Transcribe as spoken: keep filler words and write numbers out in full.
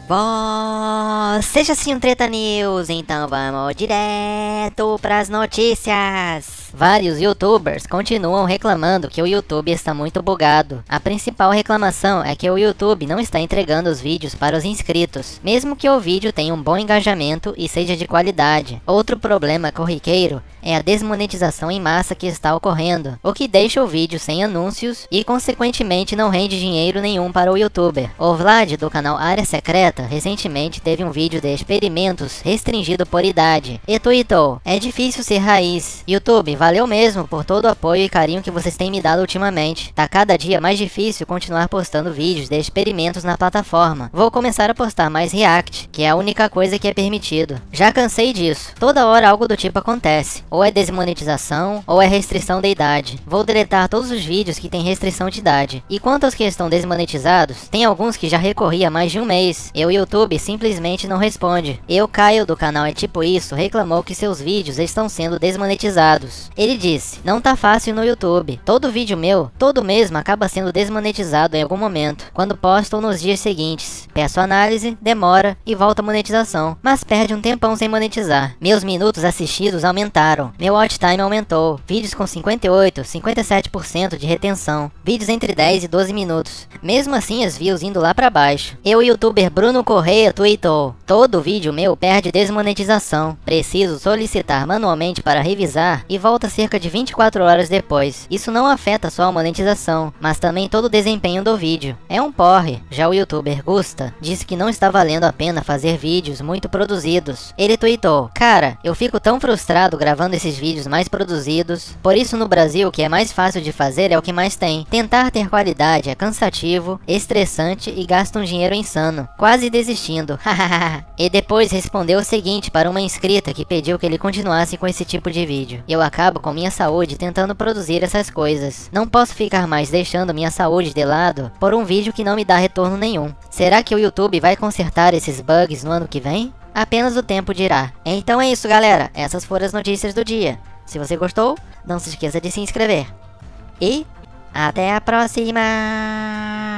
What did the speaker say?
Você já assistiu um Treta News? Então vamos direto pras notícias. Vários youtubers continuam reclamando que o YouTube está muito bugado. A principal reclamação é que o YouTube não está entregando os vídeos para os inscritos, mesmo que o vídeo tenha um bom engajamento e seja de qualidade. Outro problema corriqueiro é a desmonetização em massa que está ocorrendo, o que deixa o vídeo sem anúncios e consequentemente não rende dinheiro nenhum para o youtuber. O Vlad, do canal Área Secreta, recentemente teve um vídeo de experimentos restringido por idade e tweetou: "É difícil ser raiz. YouTube, valeu mesmo por todo o apoio e carinho que vocês têm me dado ultimamente. Tá cada dia mais difícil continuar postando vídeos de experimentos na plataforma. Vou começar a postar mais react, que é a única coisa que é permitido. Já cansei disso. Toda hora algo do tipo acontece. Ou é desmonetização, ou é restrição de idade. Vou deletar todos os vídeos que tem restrição de idade. E quanto aos que estão desmonetizados, tem alguns que já recorri há mais de um mês. E o YouTube simplesmente não responde. Eu, Caio, do canal É Tipo Isso, reclamou que seus vídeos estão sendo desmonetizados. Ele disse: "Não tá fácil no YouTube. Todo vídeo meu, todo mesmo, acaba sendo desmonetizado em algum momento, quando postam nos dias seguintes. Peço análise, demora e volta a monetização, mas perde um tempão sem monetizar. Meus minutos assistidos aumentaram. Meu watch time aumentou. Vídeos com cinquenta e oito, cinquenta e sete por cento de retenção. Vídeos entre dez e doze minutos. Mesmo assim, as views indo lá pra baixo." E o youtuber Bruno Correia tweetou: "Todo vídeo meu perde desmonetização. Preciso solicitar manualmente para revisar e volta cerca de vinte e quatro horas depois. Isso não afeta só a monetização, mas também todo o desempenho do vídeo. É um porre." Já o youtuber Gusta disse que não está valendo a pena fazer vídeos muito produzidos. Ele tweetou: "Cara, eu fico tão frustrado gravando esses vídeos mais produzidos. Por isso no Brasil o que é mais fácil de fazer é o que mais tem. Tentar ter qualidade é cansativo, estressante e gasta um dinheiro insano. Quase desistindo. Hahaha." E depois respondeu o seguinte para uma inscrita que pediu que ele continuasse com esse tipo de vídeo: "Eu acabo com minha saúde tentando produzir essas coisas. Não posso ficar mais deixando minha saúde de lado por um vídeo que não me dá retorno nenhum. Será que o YouTube vai consertar esses bugs no ano que vem? Apenas o tempo dirá." Então é isso, galera. Essas foram as notícias do dia. Se você gostou, não se esqueça de se inscrever. E até a próxima!